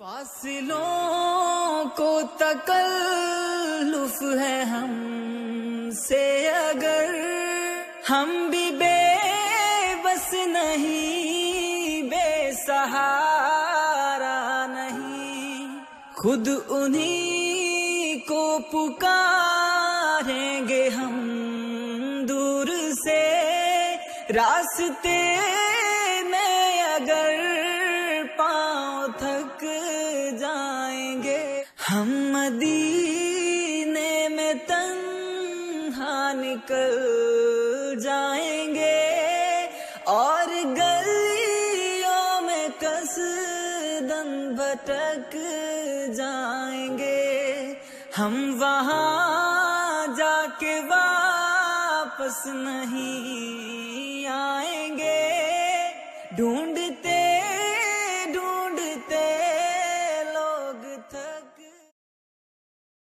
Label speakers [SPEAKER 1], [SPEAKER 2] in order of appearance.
[SPEAKER 1] فاصلوں کو تکلف ہے ہم سے، اگر ہم بھی بے بس نہیں، بے سہارا نہیں، خود انہی کو پکاریں گے ہم دور سے، راستے میں اگر پاؤں تھک جائیں گے، ہم مدینے میں تنہا نکل جائیں گے، اور گلیوں میں قصداً بھٹک جائیں گے، ہم وہاں جا کے واپس نہیں